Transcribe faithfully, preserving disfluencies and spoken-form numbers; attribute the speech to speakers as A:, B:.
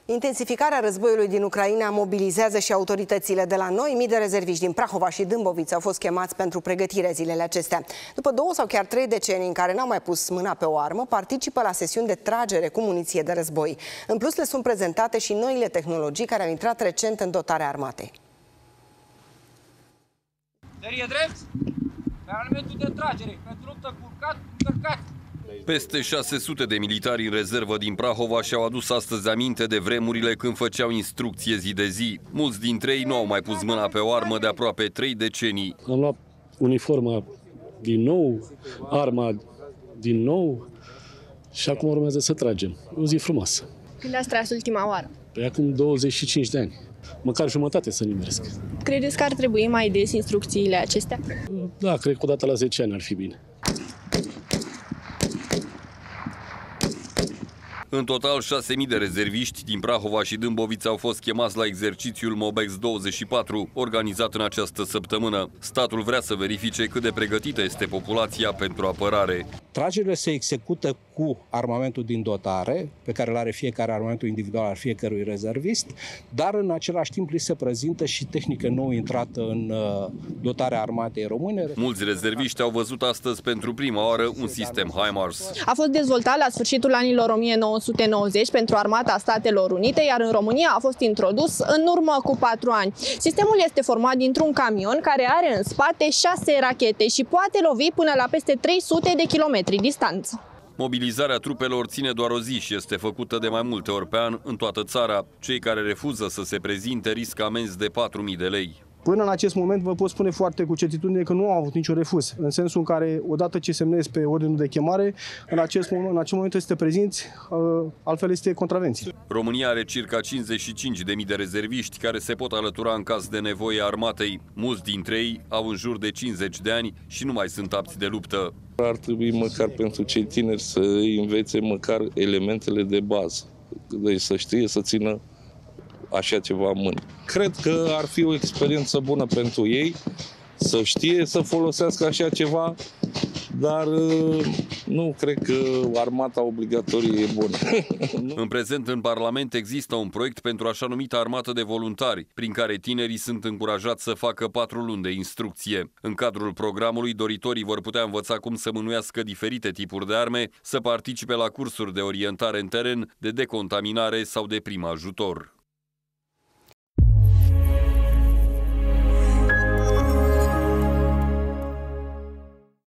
A: Intensificarea războiului din Ucraina mobilizează și autoritățile de la noi. Mii de rezerviști din Prahova și Dâmbovița au fost chemați pentru pregătire zilele acestea. După două sau chiar trei decenii în care n-au mai pus mâna pe o armă, participă la sesiuni de tragere cu muniție de război. În plus, le sunt prezentate și noile tehnologii care au intrat recent în dotarea armatei.
B: Serie drept, pe elementul de tragere, pentru luptă curcat, încărcat.
C: Peste șase sute de militari în rezervă din Prahova și-au adus astăzi aminte de vremurile când făceau instrucție zi de zi. Mulți dintre ei nu au mai pus mâna pe o armă de aproape trei decenii.
D: Am luat uniforma din nou, arma din nou și acum urmează să tragem. O zi frumoasă.
E: Când ați tras ultima oară?
D: Pe acum douăzeci și cinci de ani. Măcar jumătate să nimeresc.
E: Credeți că ar trebui mai des instrucțiile acestea?
D: Da, cred că odată la zece ani ar fi bine.
C: În total, șase mii de rezerviști din Prahova și Dâmbovița au fost chemați la exercițiul Mobex douăzeci și patru, organizat în această săptămână. Statul vrea să verifice cât de pregătită este populația pentru apărare.
F: Tragerile se execută cu armamentul din dotare, pe care îl are fiecare armamentul individual al fiecărui rezervist, dar în același timp li se prezintă și tehnică nou intrată în dotarea armatei române.
C: Mulți rezerviști au văzut astăzi pentru prima oară un sistem HIMARS.
E: A fost dezvoltat la sfârșitul anilor o mie nouă sute nouăzeci pentru Armata Statelor Unite, iar în România a fost introdus în urmă cu patru ani. Sistemul este format dintr-un camion care are în spate șase rachete și poate lovi până la peste trei sute de kilometri distanță.
C: Mobilizarea trupelor ține doar o zi și este făcută de mai multe ori pe an în toată țara. Cei care refuză să se prezinte riscă amenzi de patru mii de lei.
G: Până în acest moment vă pot spune foarte cu certitudine că nu au avut niciun refuz, în sensul în care odată ce semnezi pe ordinul de chemare, în acest moment, în acest moment este prezinți, altfel este contravenție.
C: România are circa cincizeci și cinci de mii de rezerviști care se pot alătura în caz de nevoie armatei. Mulți dintre ei au în jur de cincizeci de ani și nu mai sunt apți de luptă.
H: Ar trebui măcar pentru cei tineri să îi învețe măcar elementele de bază, deci să știe să țină așa ceva în mână. Cred că ar fi o experiență bună pentru ei să știe să folosească așa ceva, dar nu cred că armata obligatorie e bună.
C: În prezent, în Parlament există un proiect pentru așa numită armată de voluntari, prin care tinerii sunt încurajați să facă patru luni de instrucție. În cadrul programului, doritorii vor putea învăța cum să mânuiască diferite tipuri de arme, să participe la cursuri de orientare în teren, de decontaminare sau de prim ajutor.